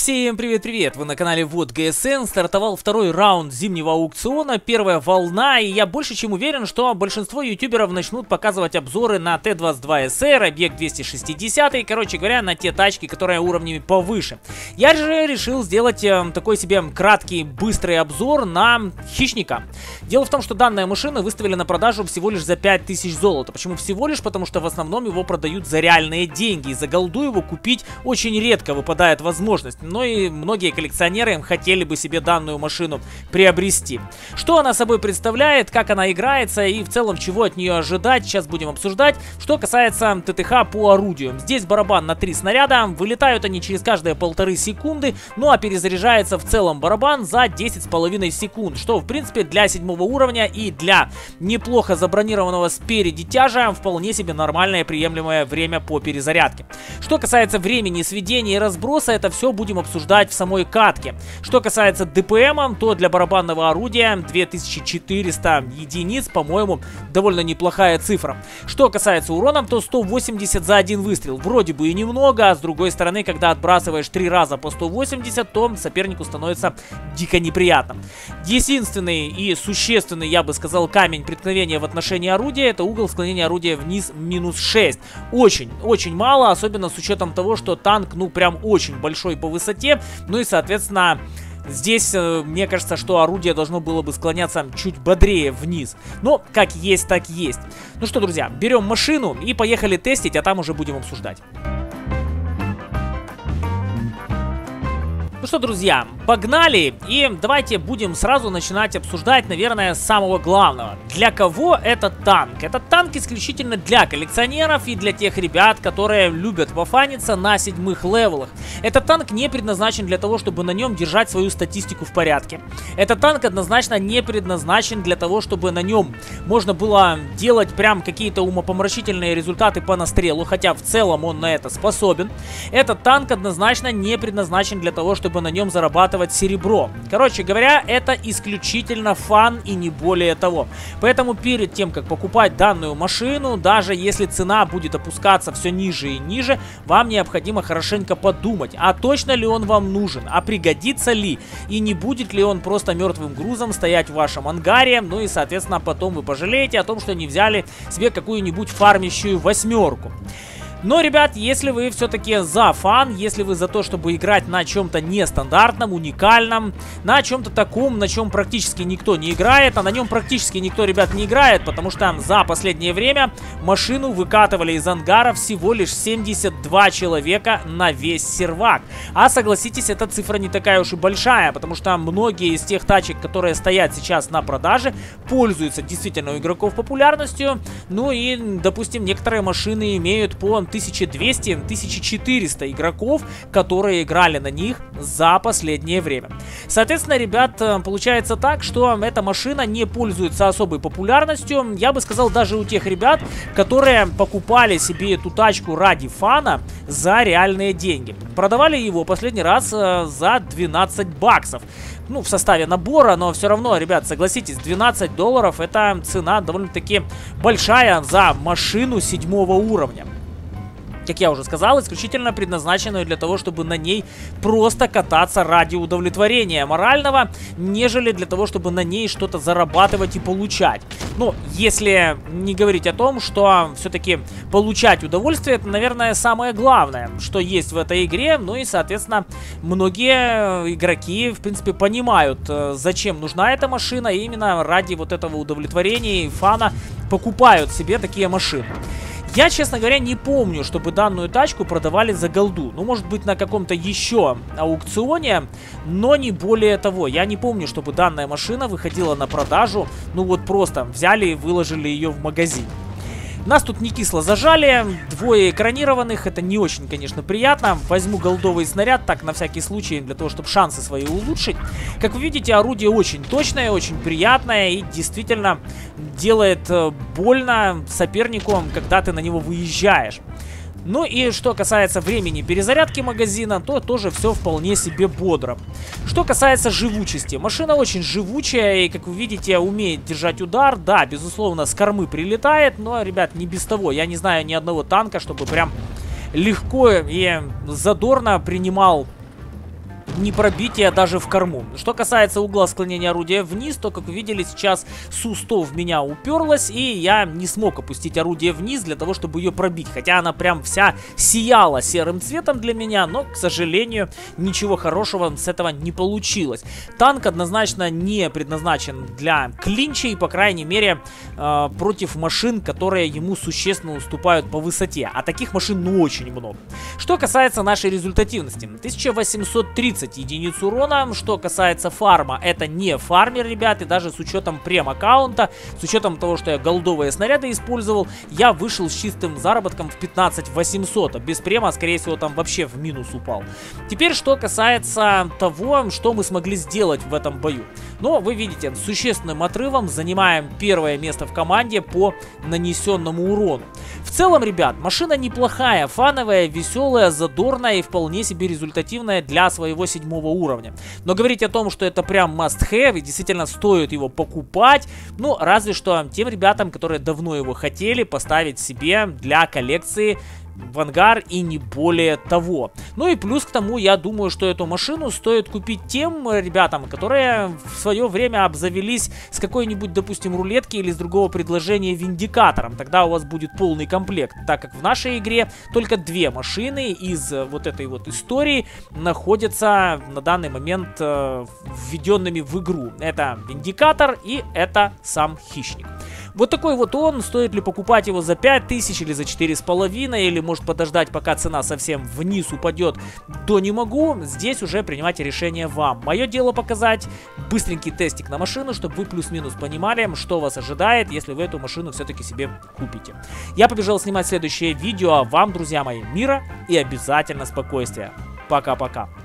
Всем привет-привет! Вы на канале Вот ГСН. Стартовал второй раунд зимнего аукциона, первая волна, и я больше чем уверен, что большинство ютуберов начнут показывать обзоры на Т-22СР, Объект 260, короче говоря, на те тачки, которые уровнями повыше. Я же решил сделать такой себе краткий, быстрый обзор на Хищника. Дело в том, что данная машина выставили на продажу всего лишь за 5000 золота. Почему всего лишь? Потому что в основном его продают за реальные деньги, и за голду его купить очень редко выпадает возможность. Но и многие коллекционеры хотели бы себе данную машину приобрести. Что она собой представляет, как она играется и в целом чего от нее ожидать, сейчас будем обсуждать. Что касается ТТХ по орудию. Здесь барабан на 3 снаряда, вылетают они через каждые 1,5 секунды, ну а перезаряжается в целом барабан за 10,5 секунд, что в принципе для 7 уровня и для неплохо забронированного спереди тяжа вполне себе нормальное приемлемое время по перезарядке. Что касается времени сведения и разброса, это все будем обсуждать в самой катке. Что касается ДПМа, то для барабанного орудия 2400 единиц, по-моему, довольно неплохая цифра. Что касается урона, то 180 за один выстрел. Вроде бы и немного, а с другой стороны, когда отбрасываешь 3 раза по 180, то сопернику становится дико неприятно. Единственный и существенный, я бы сказал, камень преткновения в отношении орудия — это угол склонения орудия вниз минус 6. Очень мало, особенно с учетом того, что танк, ну, прям очень большой по высоте, ну и, соответственно, здесь, мне кажется, что орудие должно было бы склоняться чуть бодрее вниз. Но как есть, так есть. Ну что, друзья, берем машину и поехали тестить, а там уже будем обсуждать. Ну что, друзья, погнали, и давайте будем сразу начинать обсуждать, наверное, с самого главного. Для кого этот танк? Этот танк исключительно для коллекционеров и для тех ребят, которые любят пофаниться на 7-х левелах. Этот танк не предназначен для того, чтобы на нем держать свою статистику в порядке. Этот танк однозначно не предназначен для того, чтобы на нем можно было делать прям какие-то умопомрачительные результаты по настрелу, хотя в целом он на это способен. Этот танк однозначно не предназначен для того, чтобы на нем зарабатывать серебро. Короче говоря, это исключительно фан и не более того. Поэтому перед тем, как покупать данную машину, даже если цена будет опускаться все ниже и ниже, вам необходимо хорошенько подумать, а точно ли он вам нужен, а пригодится ли, и не будет ли он просто мертвым грузом стоять в вашем ангаре, ну и, соответственно, потом вы пожалеете о том, что не взяли себе какую-нибудь фармящую 8-ку. Но, ребят, если вы все-таки за фан, если вы за то, чтобы играть на чем-то нестандартном, уникальном, на чем-то таком, на чем практически никто не играет, а на нем практически никто, ребят, не играет, потому что за последнее время машину выкатывали из ангара всего лишь 72 человека на весь сервак. А согласитесь, эта цифра не такая уж и большая, потому что многие из тех тачек, которые стоят сейчас на продаже, пользуются действительно у игроков популярностью. Ну и, допустим, некоторые машины имеют по 1200-1400 игроков, которые играли на них за последнее время. Соответственно, ребят, получается так, что эта машина не пользуется особой популярностью. Я бы сказал, даже у тех ребят, которые покупали себе эту тачку ради фана за реальные деньги. Продавали его последний раз за 12 баксов. Ну, в составе набора, но все равно, ребят, согласитесь, $12 это цена довольно-таки большая за машину 7-го уровня. Как я уже сказал, исключительно предназначенную для того, чтобы на ней просто кататься ради удовлетворения морального, нежели для того, чтобы на ней что-то зарабатывать и получать. Ну, если не говорить о том, что все-таки получать удовольствие — это, наверное, самое главное, что есть в этой игре. Ну и, соответственно, многие игроки, в принципе, понимают, зачем нужна эта машина, и именно ради вот этого удовлетворения и фана покупают себе такие машины. Я, честно говоря, не помню, чтобы данную тачку продавали за голду. Ну, может быть, на каком-то еще аукционе, но не более того. Я не помню, чтобы данная машина выходила на продажу. Ну, вот просто взяли и выложили ее в магазин. Нас тут не кисло зажали, 2 экранированных, это не очень, конечно, приятно. Возьму голдовый снаряд, так, на всякий случай, для того, чтобы шансы свои улучшить. Как вы видите, орудие очень точное, очень приятное и действительно делает больно сопернику, когда ты на него выезжаешь. Ну и что касается времени перезарядки магазина, то тоже все вполне себе бодро. Что касается живучести, машина очень живучая и, как вы видите, умеет держать удар. Да, безусловно, с кормы прилетает, но, ребят, не без того. Я не знаю ни одного танка, чтобы прям легко и задорно принимал ни пробития даже в корму. Что касается угла склонения орудия вниз, то, как вы видели, сейчас Су-100 в меня уперлась, и я не смог опустить орудие вниз для того, чтобы ее пробить. Хотя она прям вся сияла серым цветом для меня, но, к сожалению, ничего хорошего с этого не получилось. Танк однозначно не предназначен для клинчей, по крайней мере, против машин, которые ему существенно уступают по высоте. А таких машин, ну, очень много. Что касается нашей результативности, 1830 единиц урона. Что касается фарма, это не фармер, ребят, и даже с учетом прем-аккаунта, с учетом того, что я голдовые снаряды использовал, я вышел с чистым заработком в 15 800, а без према, скорее всего, там вообще в минус упал. Теперь, что касается того, что мы смогли сделать в этом бою. Но вы видите, с существенным отрывом занимаем первое место в команде по нанесенному урону. В целом, ребят, машина неплохая, фановая, веселая, задорная и вполне себе результативная для своего 7-го уровня. Но говорить о том, что это прям must-have и действительно стоит его покупать, ну, разве что тем ребятам, которые давно его хотели поставить себе для коллекции в ангар и не более того. Ну и плюс к тому, я думаю, что эту машину стоит купить тем ребятам, которые в свое время обзавелись с какой-нибудь, допустим, рулетки или с другого предложения виндикатором. Тогда у вас будет полный комплект, так как в нашей игре только 2 машины из вот этой вот истории находятся на данный момент введенными в игру. Это виндикатор и это сам хищник. Вот такой вот он. Стоит ли покупать его за 5000 или за 4,5, или может подождать, пока цена совсем вниз упадет, то не могу. Здесь уже принимайте решение вам. Мое дело показать быстренький тестик на машину, чтобы вы плюс-минус понимали, что вас ожидает, если вы эту машину все-таки себе купите. Я побежал снимать следующее видео, а вам, друзья мои, мира и обязательно спокойствия. Пока-пока.